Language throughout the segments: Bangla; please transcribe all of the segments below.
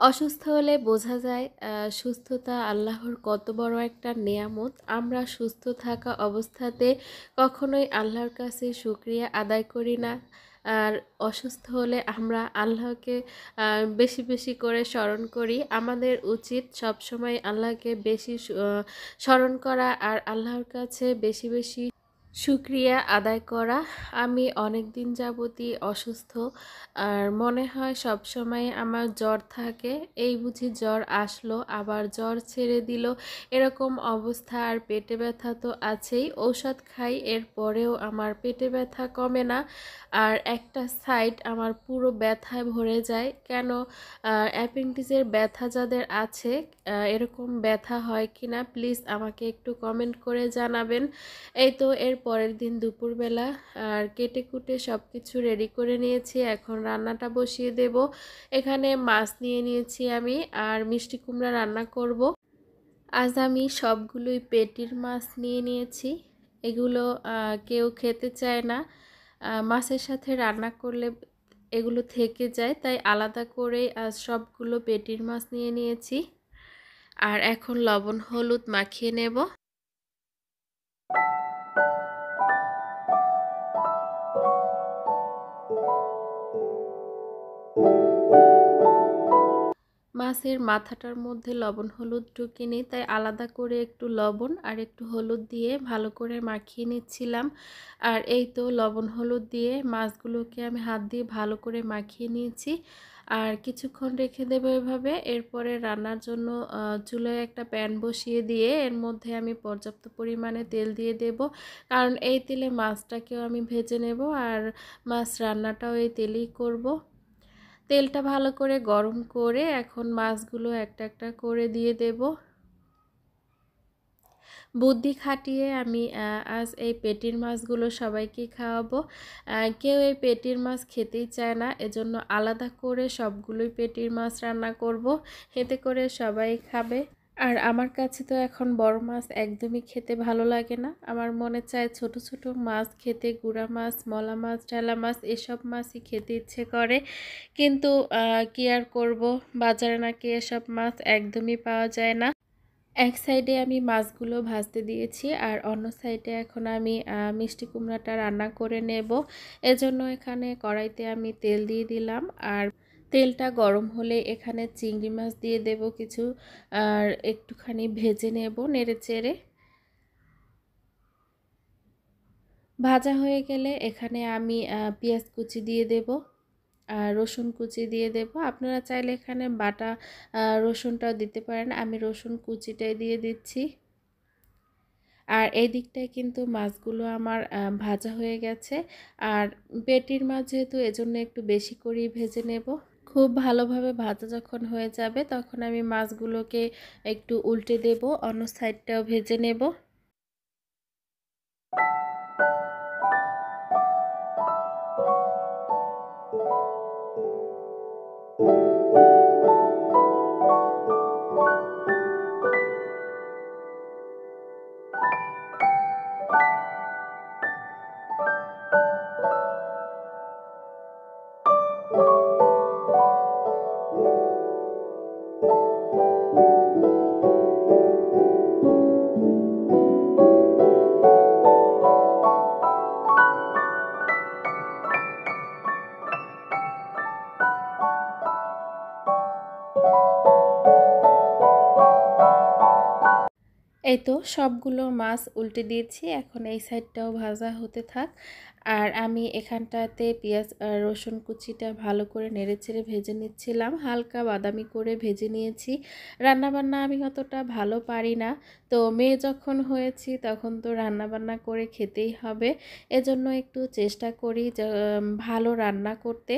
অসুস্থ হলে বোঝা যায় সুস্থতা আল্লাহর কত বড় একটা নেয়ামত। আমরা সুস্থ থাকা অবস্থাতে কখনোই আল্লাহর কাছে শুকরিয়া আদায় করি না। আর অসুস্থ হলে আমরা আল্লাহকে বেশি বেশি করে স্মরণ করি। আমাদের উচিত সবসময় আল্লাহকে বেশি স্মরণ করা আর আল্লাহর কাছে বেশি বেশি শুকরিয়া আদায় করা। আমি অনেক দিন যাবতই অসুস্থ আর মনে হয় সব সময় আমার জ্বর থাকে। এই বুঝি জ্বর আসলো আবার জ্বর ছেড়ে দিল, এরকম অবস্থা। আর পেটে ব্যথা তো আছেই, ঔষধ খাই এরপরেও আমার পেটে ব্যথা কমে না। আর একটা সাইড আমার পুরো ব্যথায় ভরে যায়। কেন অ্যাপেন্ডিক্সের ব্যথা যাদের আছে এরকম ব্যথা হয় কিনা প্লিজ আমাকে একটু কমেন্ট করে জানাবেন। এই তো এর পরের দিন দুপুরবেলা আর কেটে কুটে সব কিছু রেডি করে নিয়েছি, এখন রান্নাটা বসিয়ে দেব। এখানে মাছ নিয়ে নিয়েছি আমি আর মিষ্টি কুমড়া রান্না করব। আজ আমি সবগুলোই পেটির মাছ নিয়ে নিয়েছি। এগুলো কেউ খেতে চায় না, মাছের সাথে রান্না করলে এগুলো থেকে যায়, তাই আলাদা করে আজ সবগুলো পেটির মাছ নিয়ে নিয়েছি। আর এখন লবণ হলুদ মাখিয়ে নেব। মাছের মাথাটার মধ্যে লবণ হলুদ ঢুকিয়ে নিই, তাই আলাদা করে একটু লবণ আর একটু হলুদ দিয়ে ভালো করে মাখিয়ে নিচ্ছিলাম। আর এই তো লবণ হলুদ দিয়ে মাছগুলোকে আমি হাত দিয়ে ভালো করে মাখিয়ে নিয়েছি। আর কিছুক্ষণ রেখে দেবো এভাবে। এরপরে রান্নার জন্য চুলায় একটা প্যান বসিয়ে দিয়ে এর মধ্যে আমি পর্যাপ্ত পরিমাণে তেল দিয়ে দেব, কারণ এই তেলে মাছটাকেও আমি ভেজে নেব আর মাছ রান্নাটাও এই তেলেই করব। তেলটা ভালো করে গরম করে এখন মাছগুলো একটা একটা করে দিয়ে দেব। বুদ্ধি খাটিয়ে আমি আজ এই পেটির মাছগুলো সবাইকে খাওয়াবো। কেউ এই পেটির মাছ খেতেই চায় না, এজন্য আলাদা করে সবগুলোই পেটির মাছ রান্না করব, এতে করে সবাই খাবে। আর আমার কাছে তো এখন বড় মাছ একদমই খেতে ভালো লাগে না, আমার মনে চায় ছোট ছোট মাছ খেতে, গুড়া মাছ, মলা মাছ, ঢেলা মাছ এসব মাছই খেতে ইচ্ছে করে। কিন্তু কি আর করব, বাজারে নাকি এসব মাছ একদমই পাওয়া যায় না। এক সাইডে আমি মাছগুলো ভাজতে দিয়েছি আর অন্য সাইডে এখন আমি মিষ্টি কুমড়াটা রান্না করে নেব। এজন্য এখানে কড়াইতে আমি তেল দিয়ে দিলাম আর তেলটা গরম হলে এখানে চিংড়ি মাছ দিয়ে দেব কিছু, আর একটুখানি ভেজে নেব নেড়ে চেড়ে। ভাজা হয়ে গেলে এখানে আমি পেঁয়াজ কুচি দিয়ে দেব আর রসুন কুচি দিয়ে দেব। আপনারা চাইলে এখানে বাটা রসুনটাও দিতে পারেন, আমি রসুন কুচিটাই দিয়ে দিচ্ছি। আর এই দিকটায় কিন্তু মাছগুলো আমার ভাজা হয়ে গেছে। আর পেটির মাছ যেহেতু এজন্য একটু বেশি করেই ভেজে নেব। খুব ভালোভাবে ভাজা যখন হয়ে যাবে তখন আমি মাছগুলোকে একটু উল্টে দেব, অন্য সাইডটাও ভেজে নেব। এই তো সবগুলো মাছ উল্টে দিয়েছি, এখন এই সাইডটাও ভাজা হতে থাক। আর আমি এখানটাতে পেঁয়াজ আর রসুন কুচিটা ভালো করে নেড়েচেড়ে ভেজে নিচ্ছিলাম, হালকা বাদামি করে ভেজে নিয়েছি। রান্নাবান্না আমি অতটা ভালো পারি না, তো মেয়ে যখন হয়েছি তখন তো রান্নাবান্না করে খেতেই হবে, এজন্য একটু চেষ্টা করি যে ভালো রান্না করতে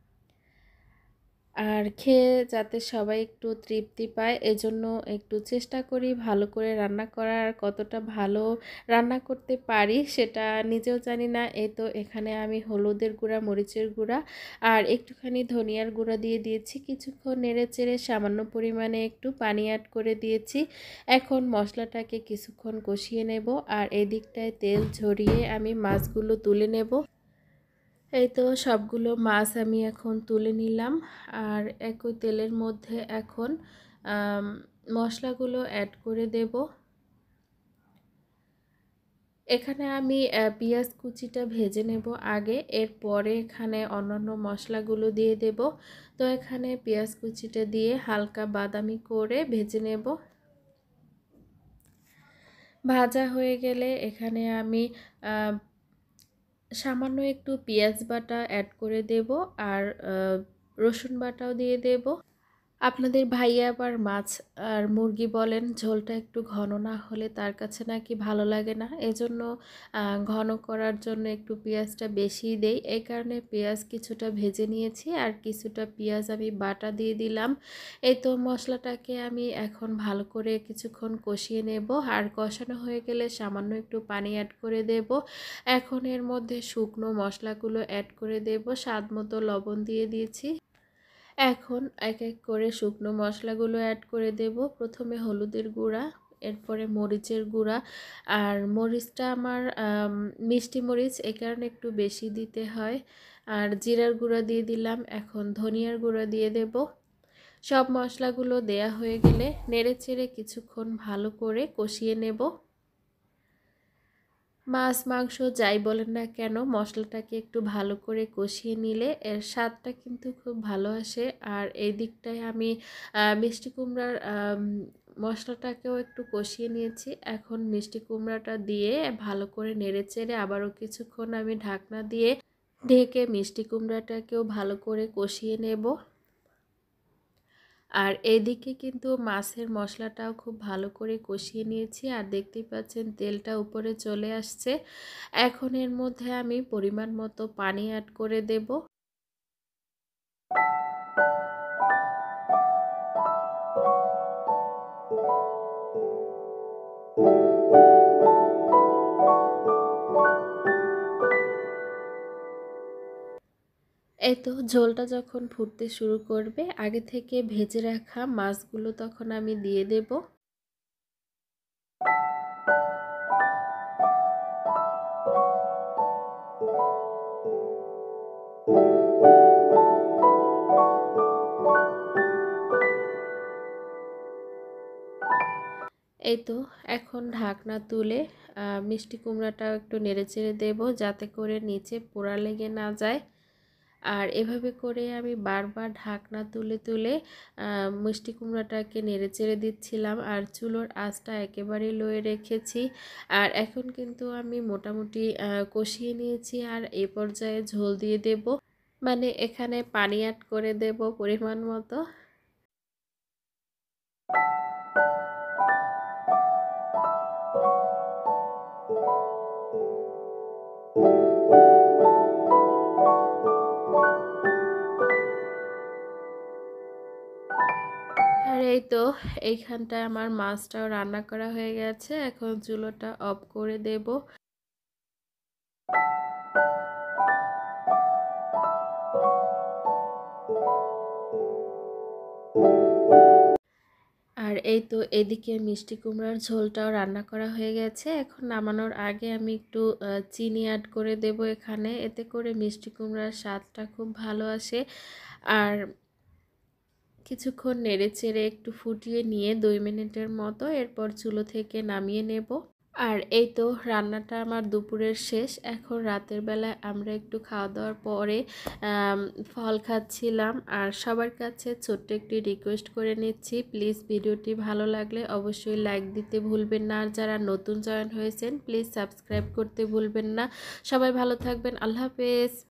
আর খেয়ে যাতে সবাই একটু তৃপ্তি পায়, এজন্য একটু চেষ্টা করি ভালো করে রান্না করার। কতটা ভালো রান্না করতে পারি সেটা নিজেও জানি না। এই তো এখানে আমি হলুদের গুঁড়া, মরিচের গুঁড়া আর একটুখানি ধনিয়ার গুঁড়া দিয়ে দিয়েছি। কিছুক্ষণ নেড়ে চেড়ে সামান্য পরিমাণে একটু পানি অ্যাড করে দিয়েছি। এখন মশলাটাকে কিছুক্ষণ কষিয়ে নেব আর এই দিকটায় তেল ঝরিয়ে আমি মাছগুলো তুলে নেব। এই তো সবগুলো মাছ আমি এখন তুলে নিলাম, আর একই তেলের মধ্যে এখন আম, মশলাগুলো অ্যাড করে দেব। এখানে আমি পেঁয়াজ কুচিটা ভেজে নেব আগে, এরপরে এখানে অন্যান্য মশলাগুলো দিয়ে দেব। তো এখানে পেঁয়াজ কুচিটা দিয়ে হালকা বাদামি করে ভেজে নেব। ভাজা হয়ে গেলে এখানে আমি সামান্য একটু পেঁয়াজ বাটা অ্যাড করে দেব, আর রসুন বাটাও দিয়ে দেব। আপনাদের ভাইয়া আবার মাছ আর মুরগি বলেন ঝোলটা একটু ঘন না হলে তার কাছে নাকি ভালো লাগে না, এজন্য ঘন করার জন্য একটু পেঁয়াজটা বেশি দেই। এই কারণে পেঁয়াজ কিছুটা ভেজে নিয়েছি, আর কিছুটা পেঁয়াজ আমি বাটা দিয়ে দিলাম। এই তো মশলাটাকে আমি এখন ভালো করে কিছুক্ষণ কষিয়ে নেব, আর কষানো হয়ে গেলে সামান্য একটু পানি অ্যাড করে দেব। এখন এর মধ্যে শুকনো মশলাগুলো অ্যাড করে দেব, স্বাদ মতো লবণ দিয়ে দিয়েছি। এখন এক এক করে শুকনো মশলাগুলো অ্যাড করে দেব। প্রথমে হলুদের গুঁড়া, এরপরে মরিচের গুঁড়া, আর মরিচটা আমার মিষ্টি মরিচ, এই কারণে একটু বেশি দিতে হয়। আর জিরার গুঁড়া দিয়ে দিলাম, এখন ধনিয়ার গুঁড়া দিয়ে দেব। সব মশলাগুলো দেয়া হয়ে গেলে নেড়েচেড়ে কিছুক্ষণ ভালো করে কষিয়ে নেব। মাছ মাংস যাই বলেন না কেন, মশলাটাকে একটু ভালো করে কষিয়ে নিলে এর স্বাদটা কিন্তু খুব ভালো আসে। আর এই দিকটায় আমি মিষ্টি কুমড়ার মশলাটাকেও একটু কষিয়ে নিয়েছি। এখন মিষ্টি কুমড়াটা দিয়ে ভালো করে নেড়েচেড়ে আবারও কিছুক্ষণ আমি ঢাকনা দিয়ে ঢেকে মিষ্টি কুমড়াটাকেও ভালো করে কষিয়ে নেব। আর এদিকে কিন্তু মাছের মশলাটাও খুব ভালো করে কষিয়ে নিয়েছি, আর দেখতেই পাচ্ছেন তেলটা উপরে চলে আসছে। এখন এর মধ্যে আমি পরিমাণ মতো পানি অ্যাড করে দেব। এই তো ঝোলটা যখন ফুটতে শুরু করবে, আগে থেকে ভেজে রাখা মাছগুলো তখন আমি দিয়ে দেব। এই তো এখন ঢাকনা তুলে মিষ্টি কুমড়াটাও একটু নেড়েচেড়ে দেব, যাতে করে নিচে পোড়া লেগে না যায়। আর এভাবে করে আমি বারবার ঢাকনা তুলে তুলে মিষ্টি কুমড়াটাকে নেড়েচেড়ে দিচ্ছিলাম, আর চুলোর আঁচটা একেবারে লোয়ে রেখেছি। আর এখন কিন্তু আমি মোটামুটি কষিয়ে নিয়েছি, আর এই পর্যায়ে ঝোল দিয়ে দেব, মানে এখানে পানি অ্যাড করে দেব পরিমাণ মতো। আর এই তো এইখানটায় আমার মাছটাও রান্না করা হয়ে গেছে, এখন চুলোটা অফ করে দেব। আর এই তো এদিকে মিষ্টি কুমড়ার ঝোলটাও রান্না করা হয়ে গেছে। এখন নামানোর আগে আমি একটু চিনি অ্যাড করে দেব এখানে, এতে করে মিষ্টি কুমড়ার স্বাদটা খুব ভালো আসে। আর কিছুক্ষণ নেড়েচেড়ে একটু ফুটিয়ে নিয়ে 2 মিনিটের মতো, এরপর চুলো থেকে নামিয়ে নেব। আর এই তো রান্নাটা আমার দুপুরের শেষ। এখন রাতের বেলায় আমরা একটু খাওয়া দাওয়ার পরে ফল খাচ্ছিলাম। আর সবার কাছে ছোট্ট একটি রিকোয়েস্ট করে নিচ্ছি, প্লিজ ভিডিওটি ভালো লাগলে অবশ্যই লাইক দিতে ভুলবেন না, আর যারা নতুন জয়েন হয়েছেন প্লিজ সাবস্ক্রাইব করতে ভুলবেন না। সবাই ভালো থাকবেন, আল্লাহ হাফেজ।